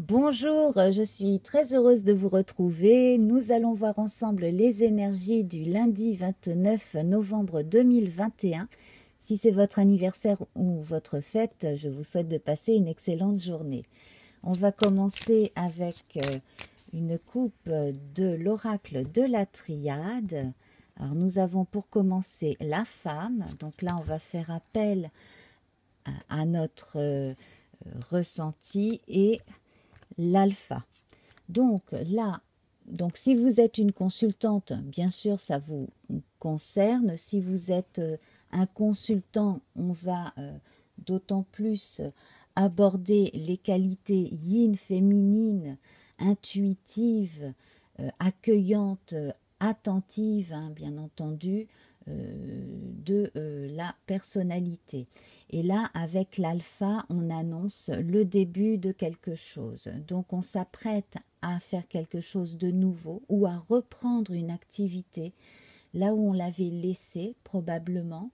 Bonjour, je suis très heureuse de vous retrouver. Nous allons voir ensemble les énergies du lundi 29 novembre 2021. Si c'est votre anniversaire ou votre fête, je vous souhaite de passer une excellente journée. On va commencer avec une coupe de l'oracle de la triade. Alors nous avons pour commencer la femme. Donc là, on va faire appel à notre ressenti et l'alpha. Donc là, si vous êtes une consultante, bien sûr, ça vous concerne. Si vous êtes un consultant, on va d'autant plus aborder les qualités yin féminines, intuitives, accueillantes, attentives, hein, bien entendu, de la personnalité. Et là, avec l'alpha, on annonce le début de quelque chose. Donc, on s'apprête à faire quelque chose de nouveau ou à reprendre une activité là où on l'avait laissée, probablement.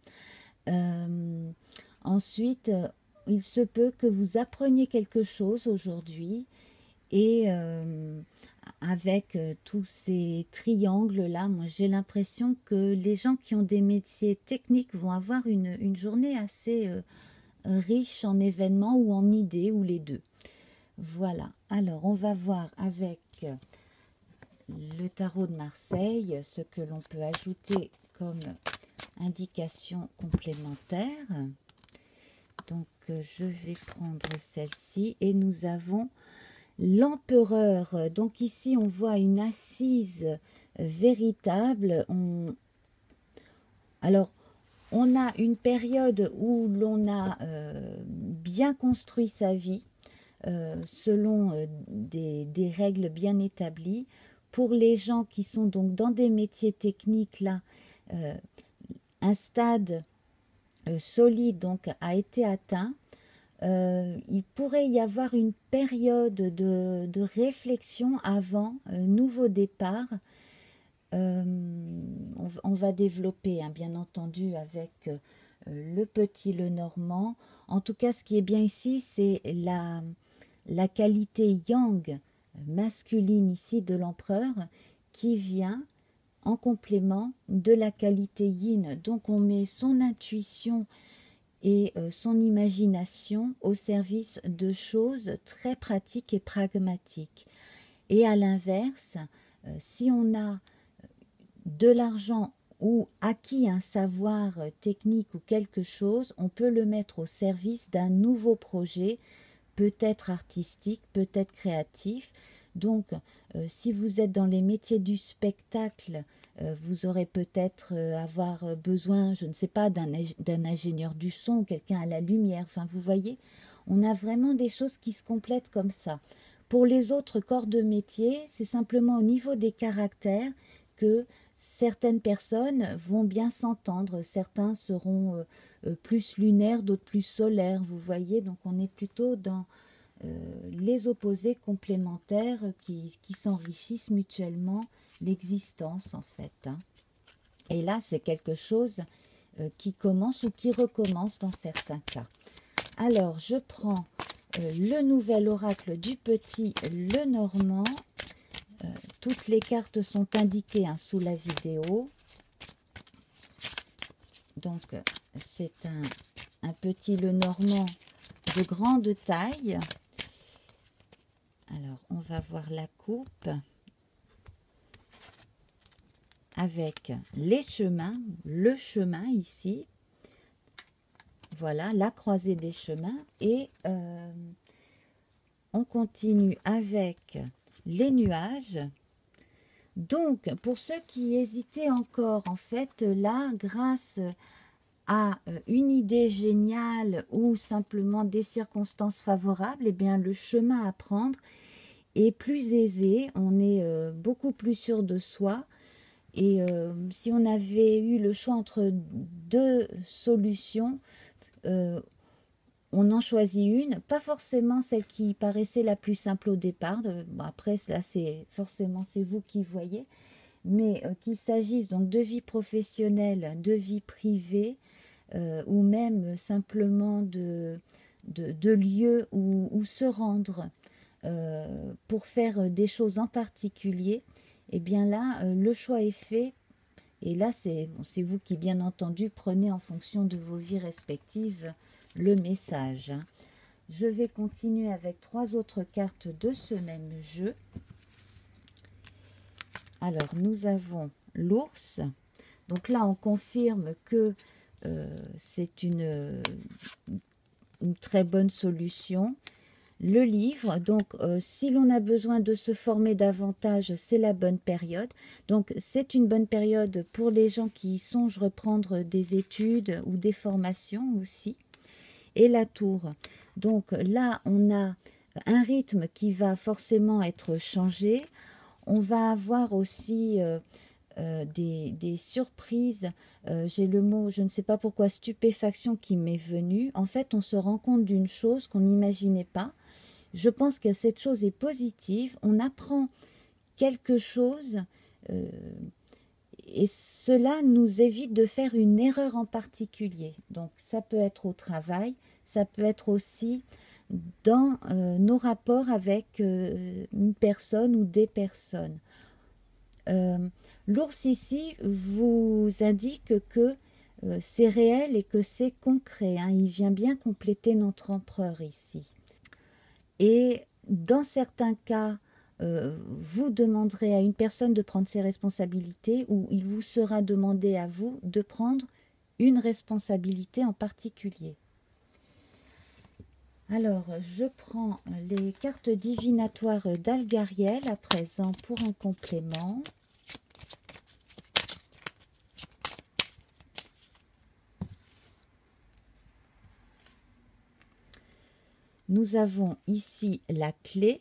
Ensuite, il se peut que vous appreniez quelque chose aujourd'hui et avec tous ces triangles-là, moi j'ai l'impression que les gens qui ont des métiers techniques vont avoir une journée assez riche en événements ou en idées, ou les deux. Voilà, alors on va voir avec le tarot de Marseille ce que l'on peut ajouter comme indication complémentaire. Donc je vais prendre celle-ci et nous avons l'empereur. Donc ici on voit une assise véritable. Alors on a une période où l'on a bien construit sa vie selon des règles bien établies. Pour les gens qui sont donc dans des métiers techniques, là, un stade solide donc a été atteint. Il pourrait y avoir une période de réflexion avant nouveau départ. On va développer, hein, bien entendu, avec le petit le normand. En tout cas, ce qui est bien ici, c'est la qualité yang masculine ici de l'empereur qui vient en complément de la qualité yin. Donc on met son intuition et son imagination au service de choses très pratiques et pragmatiques. Et à l'inverse, si on a de l'argent ou acquis un savoir technique ou quelque chose, on peut le mettre au service d'un nouveau projet, peut-être artistique, peut-être créatif. Donc, si vous êtes dans les métiers du spectacle, vous aurez peut-être avoir besoin, je ne sais pas, d'un ingénieur du son, quelqu'un à la lumière. Enfin, vous voyez, on a vraiment des choses qui se complètent comme ça. Pour les autres corps de métier, c'est simplement au niveau des caractères que certaines personnes vont bien s'entendre. Certains seront plus lunaires, d'autres plus solaires, vous voyez. Donc, on est plutôt dans les opposés complémentaires qui s'enrichissent mutuellement l'existence, en fait. Hein. Et là, c'est quelque chose qui commence ou qui recommence dans certains cas. Alors, je prends le nouvel oracle du petit le normand. Toutes les cartes sont indiquées hein, sous la vidéo. Donc, c'est un petit le normand de grande taille. Alors, on va voir la coupe avec les chemins, le chemin ici. Voilà, la croisée des chemins. Et on continue avec les nuages. Donc, pour ceux qui hésitaient encore, en fait, là, grâce à une idée géniale ou simplement des circonstances favorables, eh bien, le chemin à prendre est plus aisé, on est beaucoup plus sûr de soi. Et si on avait eu le choix entre deux solutions, on en choisit une, pas forcément celle qui paraissait la plus simple au départ. Bon, après, là, c'est forcément c'est vous qui voyez, mais qu'il s'agisse donc de vie professionnelle, de vie privée, ou même simplement de lieux où se rendre. pour faire des choses en particulier, et bien là, le choix est fait. Et là, c'est vous qui, bien entendu, prenez en fonction de vos vies respectives le message. Hein. Je vais continuer avec 3 autres cartes de ce même jeu. Alors, nous avons l'ours. Donc là, on confirme que c'est une très bonne solution. Le livre, donc si l'on a besoin de se former davantage, c'est la bonne période. Donc c'est une bonne période pour les gens qui songent reprendre des études ou des formations aussi. Et la tour. Donc là, on a un rythme qui va forcément être changé. On va avoir aussi des surprises. J'ai le mot, je ne sais pas pourquoi, stupéfaction qui m'est venu. En fait, on se rend compte d'une chose qu'on n'imaginait pas. Je pense que cette chose est positive. On apprend quelque chose et cela nous évite de faire une erreur en particulier. Donc, ça peut être au travail, ça peut être aussi dans nos rapports avec une personne ou des personnes. L'ours ici vous indique que c'est réel et que c'est concret. Hein. Il vient bien compléter notre empereur ici. Et dans certains cas, vous demanderez à une personne de prendre ses responsabilités ou il vous sera demandé à vous de prendre une responsabilité en particulier. Alors, je prends les cartes divinatoires d'Algariel à présent pour un complément. Nous avons ici la clé.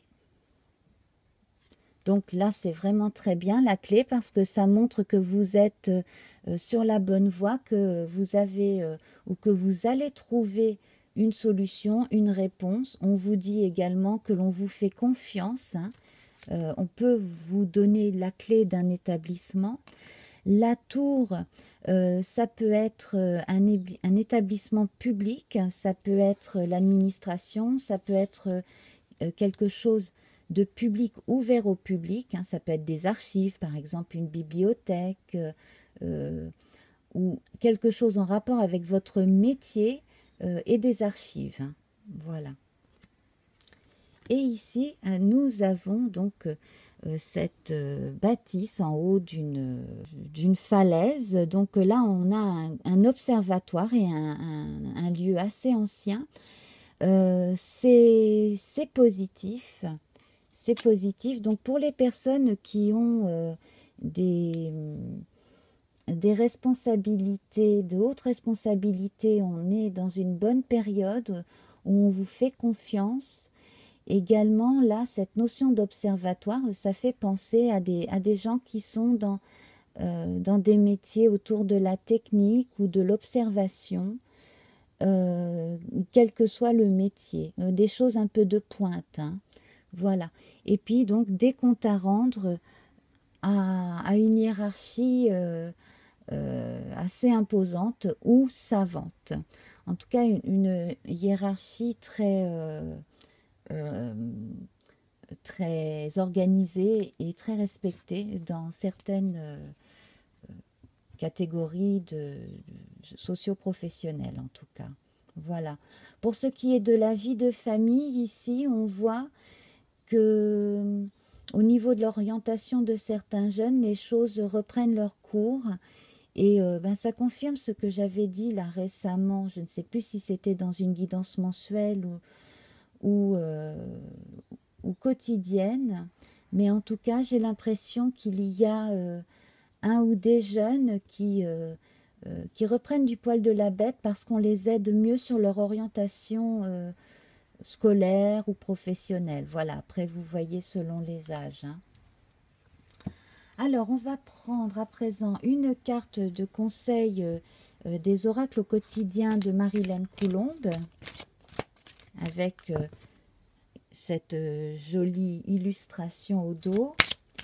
Donc là, c'est vraiment très bien la clé parce que ça montre que vous êtes sur la bonne voie, que vous avez ou que vous allez trouver une solution, une réponse. On vous dit également que l'on vous fait confiance. Hein. On peut vous donner la clé d'un établissement. La tour, ça peut être un établissement public, ça peut être l'administration, ça peut être quelque chose de public ouvert au public, hein, ça peut être des archives, par exemple une bibliothèque, ou quelque chose en rapport avec votre métier et des archives. Hein, voilà. Et ici, nous avons donc cette bâtisse en haut d'une falaise. Donc là, on a un observatoire et un lieu assez ancien. C'est positif. C'est positif. Donc pour les personnes qui ont des responsabilités, de hautes responsabilités, on est dans une bonne période où on vous fait confiance. Également, là, cette notion d'observatoire, ça fait penser à des gens qui sont dans des métiers autour de la technique ou de l'observation, quel que soit le métier, des choses un peu de pointe. Hein. Voilà. Et puis, donc, des comptes à rendre à une hiérarchie assez imposante ou savante. En tout cas, une hiérarchie très organisée et très respectée dans certaines catégories socio-professionnelles en tout cas. Voilà. Pour ce qui est de la vie de famille, ici, on voit que au niveau de l'orientation de certains jeunes, les choses reprennent leur cours. Et ça confirme ce que j'avais dit là récemment. Je ne sais plus si c'était dans une guidance mensuelle ou quotidienne, mais en tout cas j'ai l'impression qu'il y a un ou des jeunes qui reprennent du poil de la bête parce qu'on les aide mieux sur leur orientation scolaire ou professionnelle. Voilà, après vous voyez selon les âges. Hein. Alors on va prendre à présent une carte de conseil des oracles au quotidien de Marilène Coulombe avec cette jolie illustration au dos.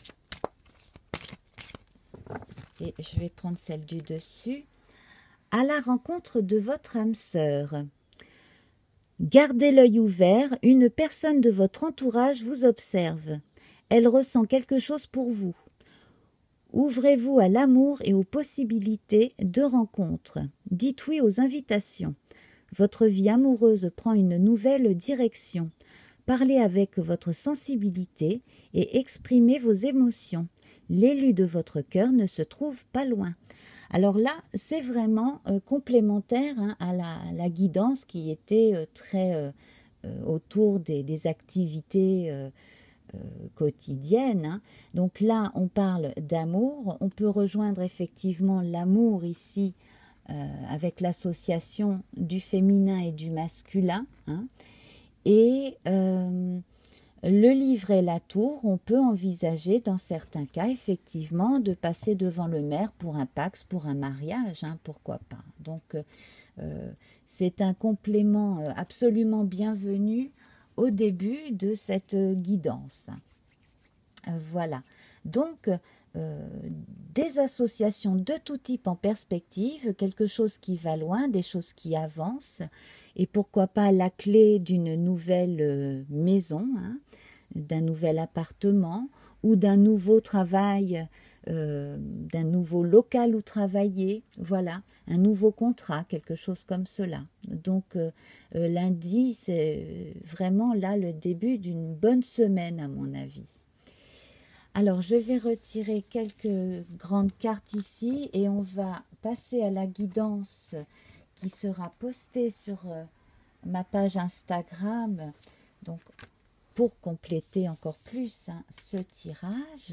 Et je vais prendre celle du dessus. À la rencontre de votre âme sœur. Gardez l'œil ouvert, une personne de votre entourage vous observe. Elle ressent quelque chose pour vous. Ouvrez-vous à l'amour et aux possibilités de rencontres. Dites oui aux invitations. Votre vie amoureuse prend une nouvelle direction. Parlez avec votre sensibilité et exprimez vos émotions. L'élu de votre cœur ne se trouve pas loin. Alors là, c'est vraiment complémentaire à la guidance qui était très autour des activités quotidiennes. Donc là, on parle d'amour. On peut rejoindre effectivement l'amour ici avec l'association du féminin et du masculin. Et le livret La Tour, on peut envisager dans certains cas effectivement de passer devant le maire pour un pax, pour un mariage, pourquoi pas. Donc c'est un complément absolument bienvenu au début de cette guidance. Voilà. Donc des associations de tout type en perspective, quelque chose qui va loin, des choses qui avancent, et pourquoi pas la clé d'une nouvelle maison, d'un nouvel appartement ou d'un nouveau travail, d'un nouveau local où travailler, voilà, un nouveau contrat, quelque chose comme cela. Donc lundi, c'est vraiment là le début d'une bonne semaine à mon avis. Alors, je vais retirer quelques grandes cartes ici et on va passer à la guidance qui sera postée sur ma page Instagram. Donc, pour compléter encore plus ce tirage.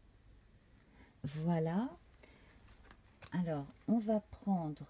Voilà. Alors, on va prendre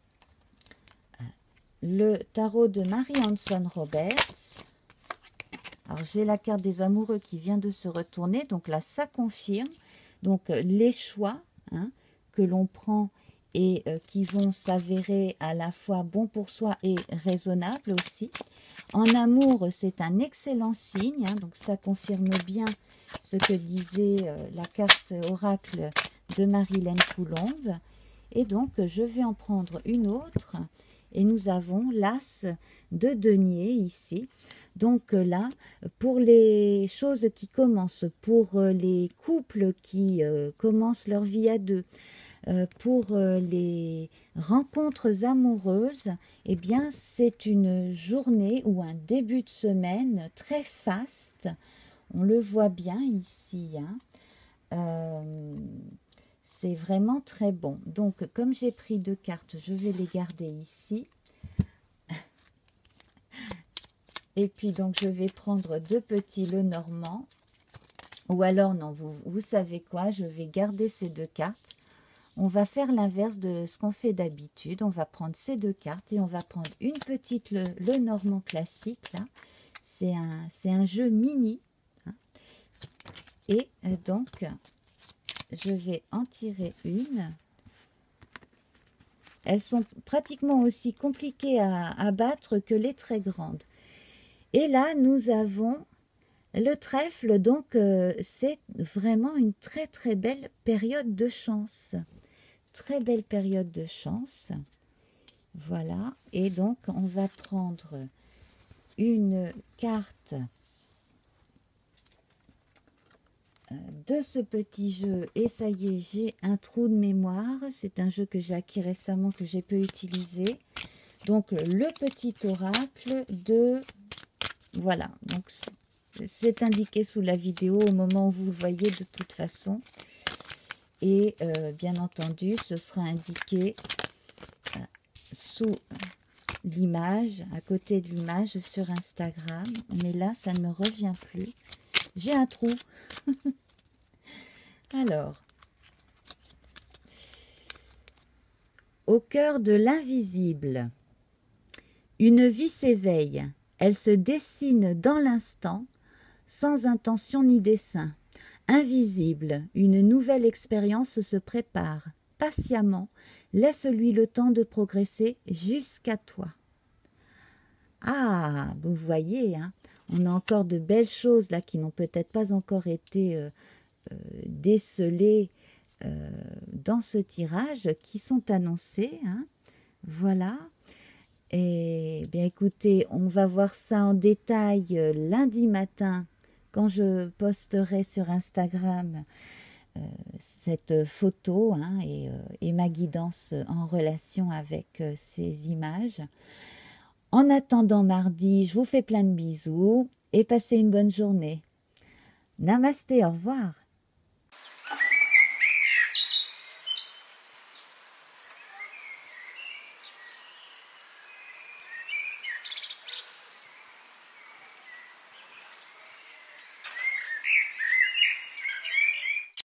le tarot de Mary Hanson Roberts. Alors, j'ai la carte des amoureux qui vient de se retourner. Donc là, ça confirme. Donc, les choix que l'on prend et qui vont s'avérer à la fois bons pour soi et raisonnables aussi. En amour, c'est un excellent signe. Donc, ça confirme bien ce que disait la carte oracle de Marilyn Coulombe. Et donc, je vais en prendre une autre. Et nous avons l'As de denier ici. Donc là, pour les choses qui commencent, pour les couples qui commencent leur vie à deux, pour les rencontres amoureuses, eh bien, c'est une journée ou un début de semaine très faste. On le voit bien ici. C'est vraiment très bon. Donc, comme j'ai pris deux cartes, je vais les garder ici. Et puis, donc, je vais prendre deux petits Lenormand. Ou alors, non, vous savez quoi, je vais garder ces deux cartes. On va faire l'inverse de ce qu'on fait d'habitude. On va prendre ces deux cartes et on va prendre une petite Lenormand classique. Là, c'est un jeu mini. Et donc, je vais en tirer une. Elles sont pratiquement aussi compliquées à battre que les très grandes. Et là, nous avons le trèfle, donc c'est vraiment une très très belle période de chance. Très belle période de chance. Voilà, et donc on va prendre une carte de ce petit jeu. Et ça y est, j'ai un trou de mémoire. C'est un jeu que j'ai acquis récemment, que j'ai peu utilisé. Donc le petit oracle de... Voilà, donc c'est indiqué sous la vidéo au moment où vous le voyez de toute façon. Et bien entendu, ce sera indiqué sous l'image, à côté de l'image sur Instagram. Mais là, ça ne me revient plus. J'ai un trou. Alors, au cœur de l'invisible, une vie s'éveille. Elle se dessine dans l'instant, sans intention ni dessein. Invisible, une nouvelle expérience se prépare. Patiemment, laisse-lui le temps de progresser jusqu'à toi. Ah, vous voyez, on a encore de belles choses là qui n'ont peut-être pas encore été décelées dans ce tirage, qui sont annoncées. Voilà. Et bien écoutez, on va voir ça en détail lundi matin quand je posterai sur Instagram cette photo hein, et ma guidance en relation avec ces images. En attendant mardi, je vous fais plein de bisous et passez une bonne journée. Namasté, au revoir.